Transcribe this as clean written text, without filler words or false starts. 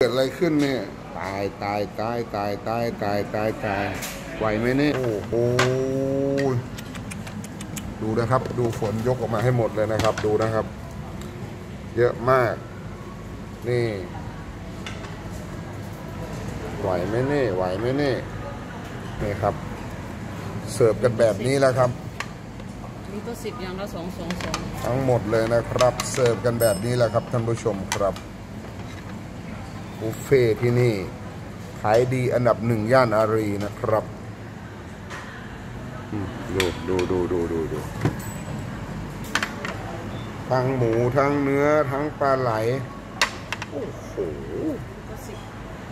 กิดอะไรขึ้นเนี่ยตายไหวไหมเนี่ยโอ้โหดูนะครับดูฝนยกออกมาให้หมดเลยนะครับดูนะครับ เยอะมากนี่ไหวไหมเนี่ยนี่ครับเสิร์ฟกันแบบนี้แล้วครับนี่ก็10อย่างละ2 ทั้งหมดเลยนะครับเสิร์ฟกันแบบนี้แหละครับท่านผู้ชมครับบุฟเฟ่ที่นี่ขายดีอันดับ1ย่านอารีนะครับดูทั้งหมูทั้งเนื้อทั้งปลาไหลโอ้โห